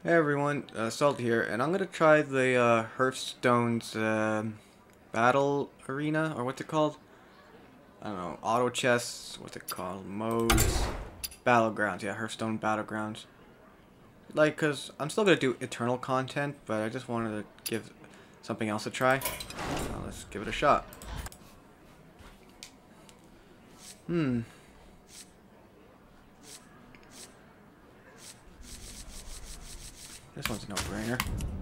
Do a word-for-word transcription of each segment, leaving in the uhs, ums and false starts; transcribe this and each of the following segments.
Hey everyone, uh, Salt here, and I'm gonna try the uh, Hearthstone's uh, Battle Arena, or what's it called? I don't know, Auto Chess, what's it called? Modes, Battlegrounds, yeah, Hearthstone Battlegrounds. Like, cause I'm still gonna do Eternal content, but I just wanted to give something else a try. So let's give it a shot. Hmm. This one's a no-brainer.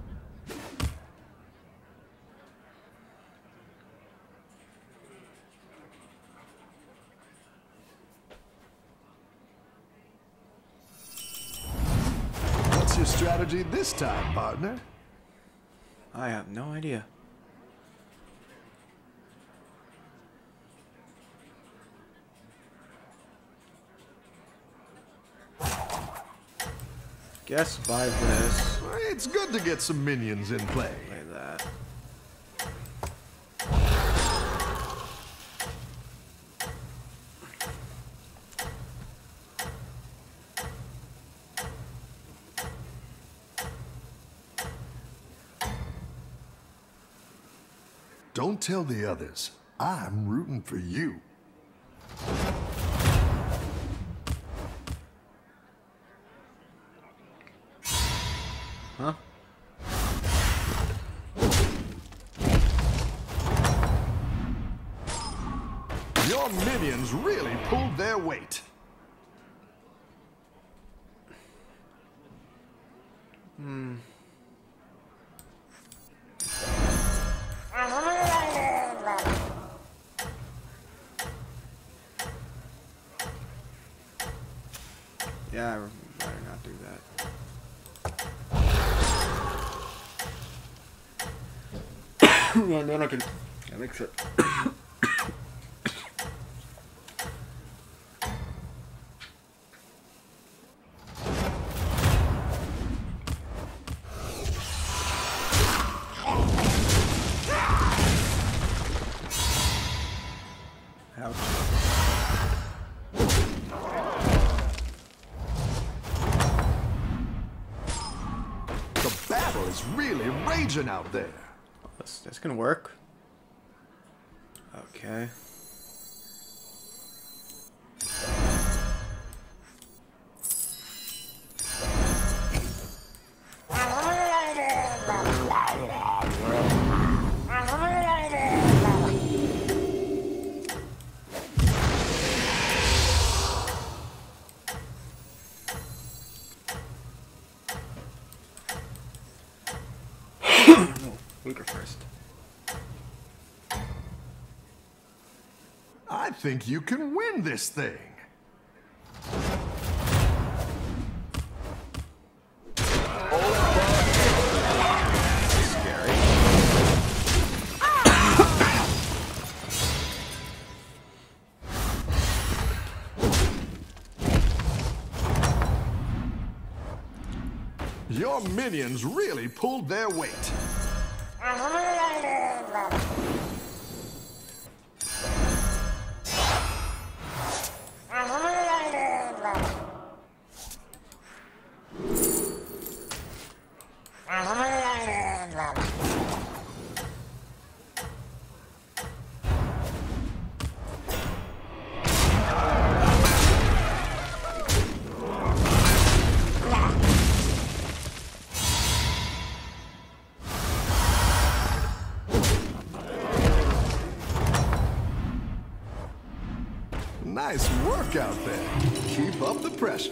What's your strategy this time, partner? I have no idea. Guess by this. It's good to get some minions in play. Play that. Don't tell the others. I'm rooting for you. Huh? Your minions really pulled their weight. Hmm. Yeah, I better not do that. Well, then I can. That makes it. Ouch. The battle is really raging out there. This, this can work. Okay. Weaker first. I think you can win this thing. Scary. Your minions really pulled their weight. Nice work out there. Keep up the pressure.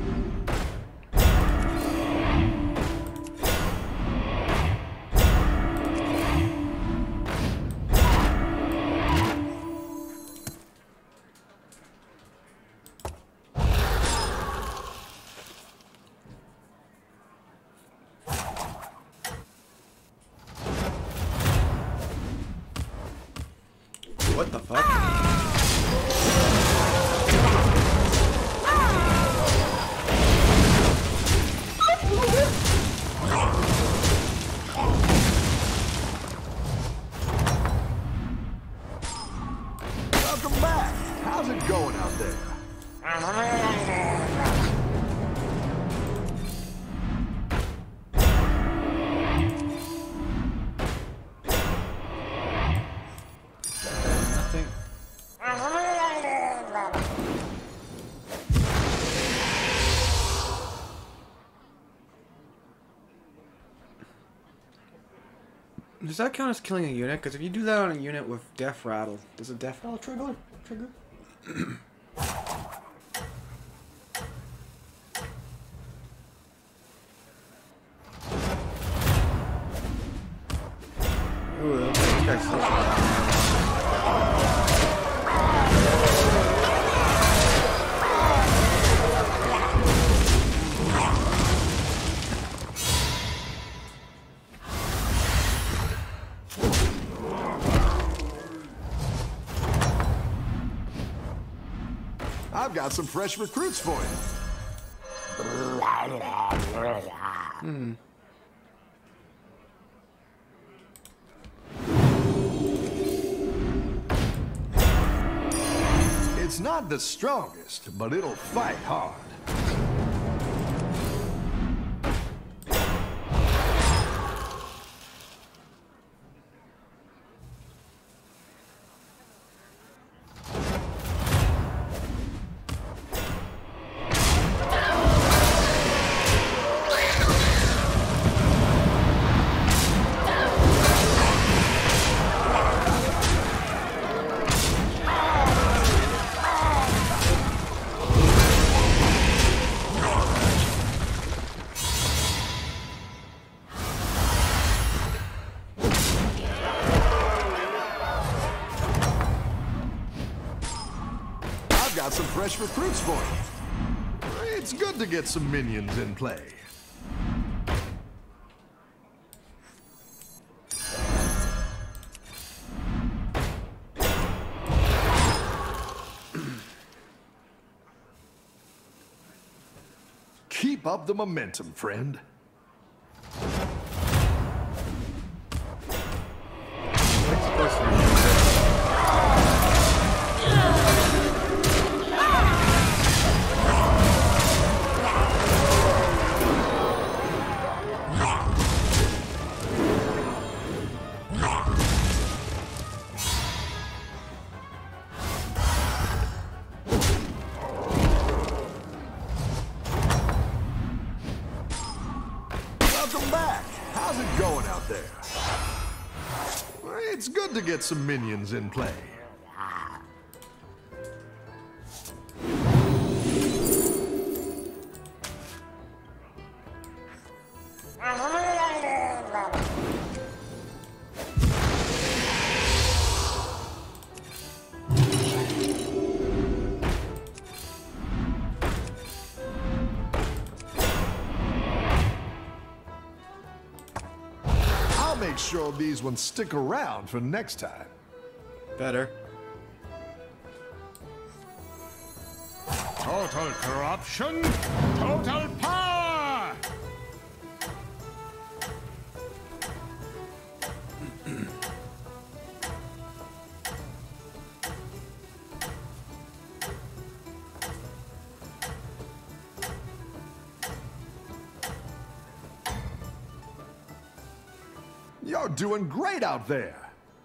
What the fuck? Welcome back. How's it going out there? Does that count as killing a unit? Because if you do that on a unit with Death Rattle, does a Death Rattle trigger? Trigger? Ooh, this guy's so I've got some fresh recruits for you. Hmm. It's not the strongest, but it'll fight hard. Got some fresh recruits for you. It's good to get some minions in play. Keep up the momentum, friend. Welcome back. How's it going out there? It's good to get some minions in play. Make sure these ones stick around for next time. Better. Total corruption, total power! You're doing great out there.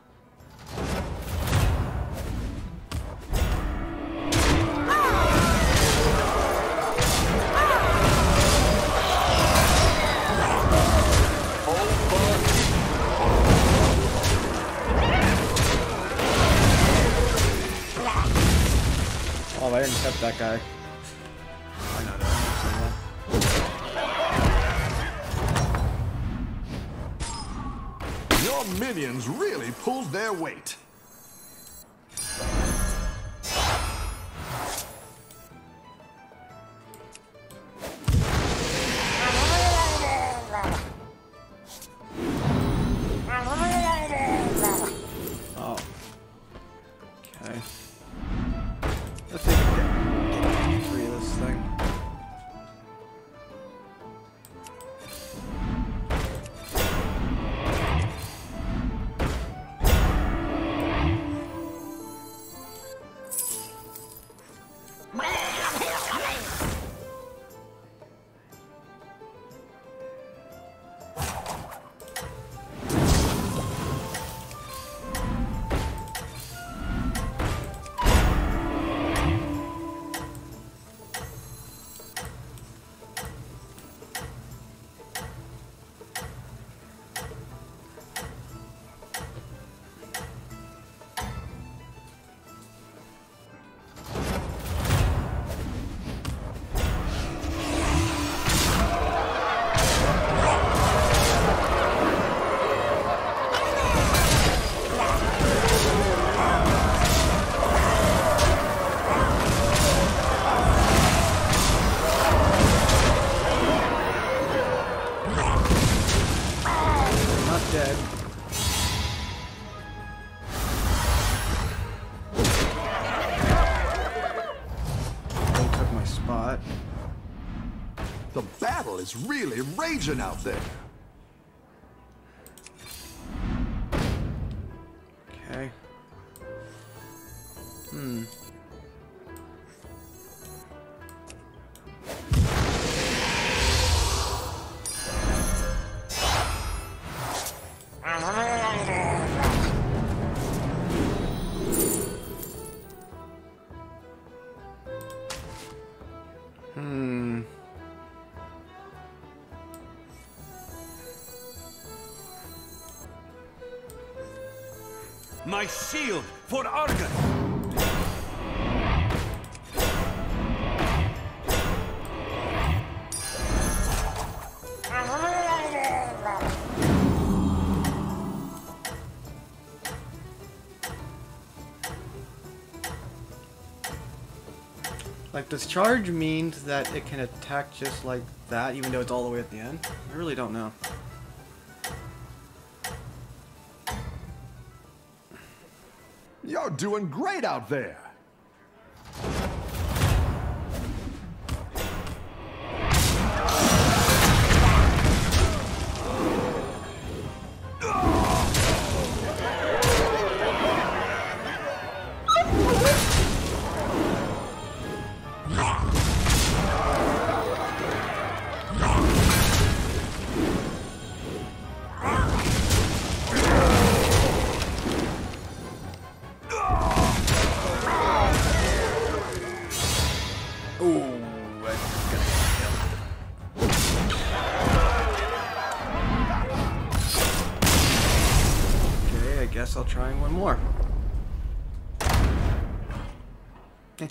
Oh, I didn't catch that guy. I know that. Your minions really pulled their weight. Oh. Okay. Let's see if we can get, get free of this thing. The battle is really raging out there. Okay. Hmm. Hmm. My shield for Argus! Like, does charge mean that it can attack just like that, even though it's all the way at the end? I really don't know. You're doing great out there. Guess I'll try one more. Eh.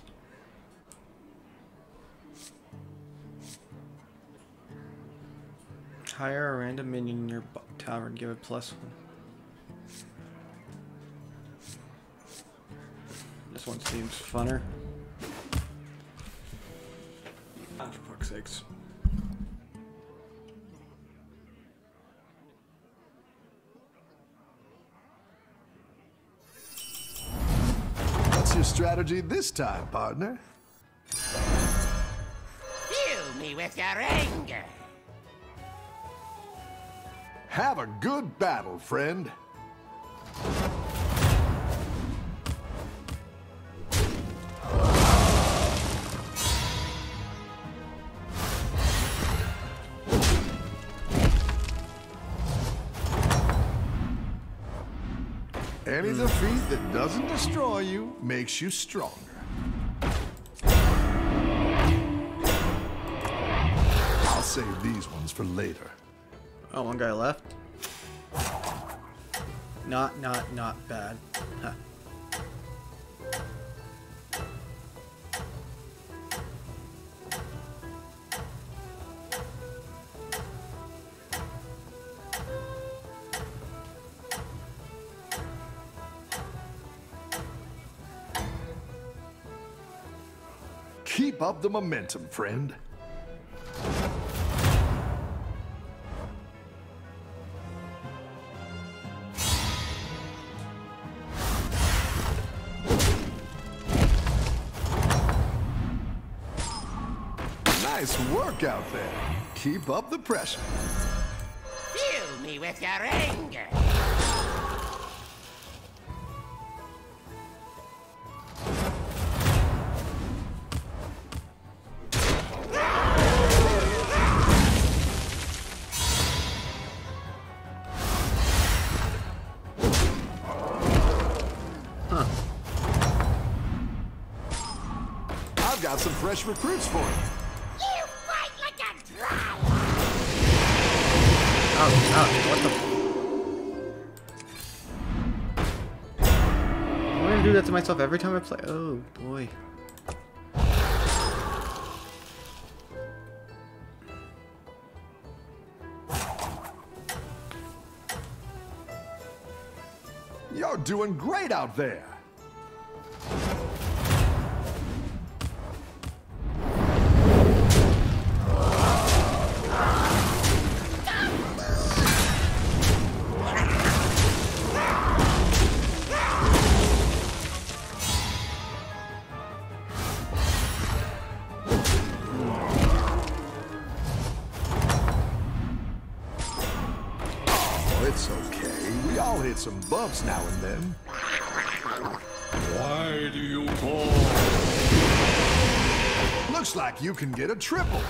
Hire a random minion in your tower and give it plus one. This one seems funner. For fuck's sakes. What's your strategy this time, partner? Fill me with your anger. Have a good battle, friend. Any defeat that doesn't destroy you makes you stronger. I'll save these ones for later. Oh, one guy left. Not, not, not bad. Huh. Keep up the momentum, friend. Nice work out there. Keep up the pressure. Fill me with your anger. I've got some fresh recruits for you. You fight like a dragon. Ouch, ouch, what the... I'm gonna do that to myself every time I play. Oh, boy. You're doing great out there. all hit some bumps now and then. Why do you call? Looks like you can get a triple.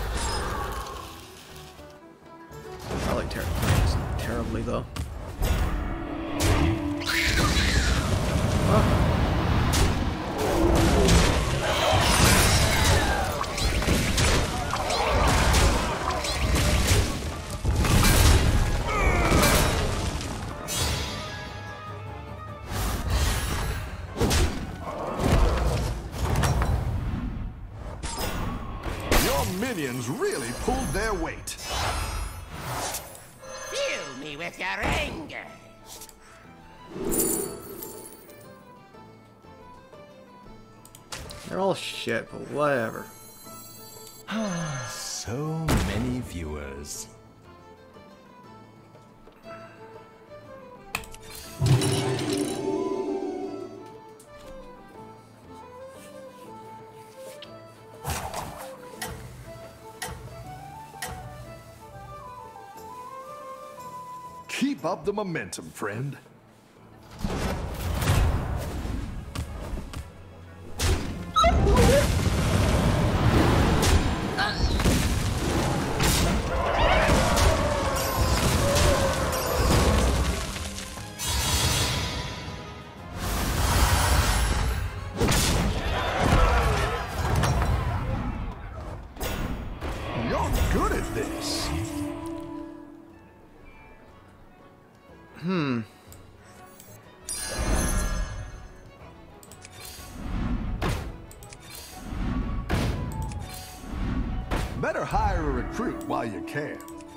Probably ter plays terribly though. Oh. Minions really pulled their weight. Fill me with your anger. They're all shit, but whatever. So many viewers. Keep up the momentum, friend. You're good at this. Hmm. Better hire a recruit while you can.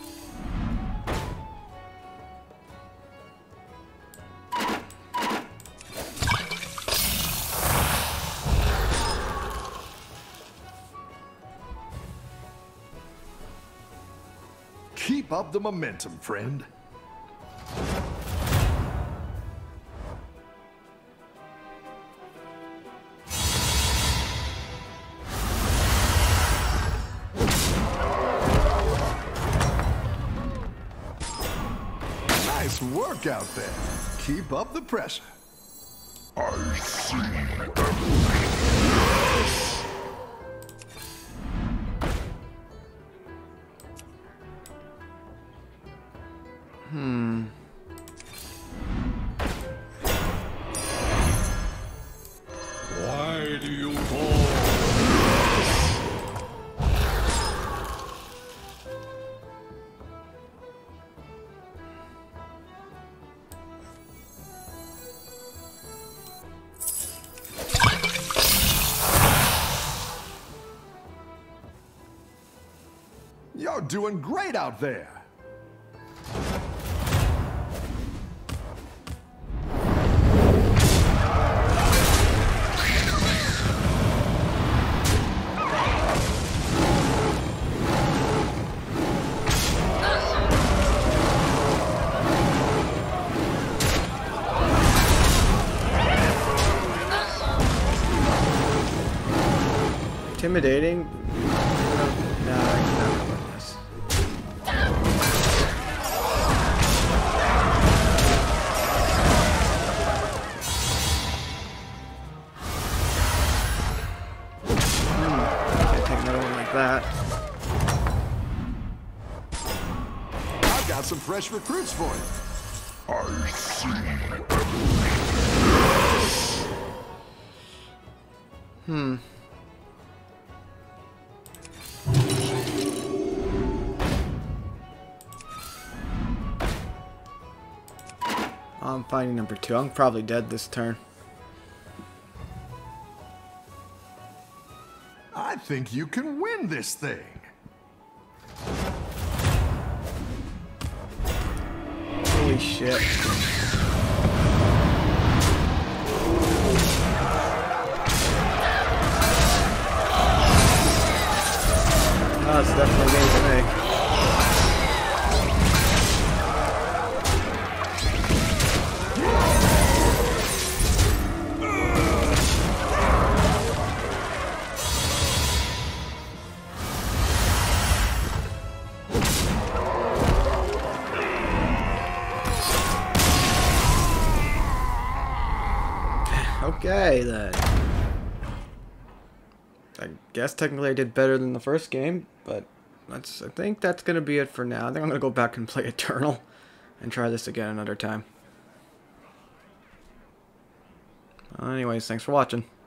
Keep up the momentum, friend. Nice work out there. Keep up the pressure. I see Hmm. Why do you call? You're doing great out there. Intimidating? No, I cannot with this. Hmm. Can't take another one like that. I've got some fresh recruits for you. I see. Hmm. I'm fighting number two. I'm probably dead this turn. I think you can win this thing. Holy shit. Oh, it's definitely game for me. Okay, then. I guess technically I did better than the first game, but that's, I think that's going to be it for now. I think I'm going to go back and play Eternal and try this again another time. Well, anyways, thanks for watching.